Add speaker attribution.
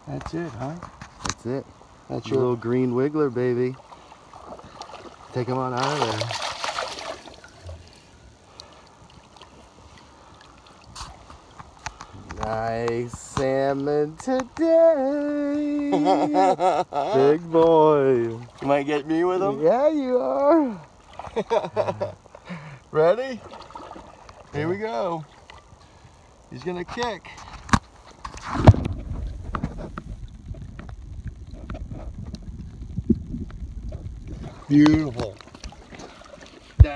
Speaker 1: That's it, huh?
Speaker 2: That's it.
Speaker 1: That's
Speaker 2: Your little green wiggler, baby. Take him on out of there. Nice salmon today. Big boy.
Speaker 1: You might get me with him?
Speaker 2: Yeah, you are.
Speaker 1: Ready? Here we go. He's gonna kick. Beautiful.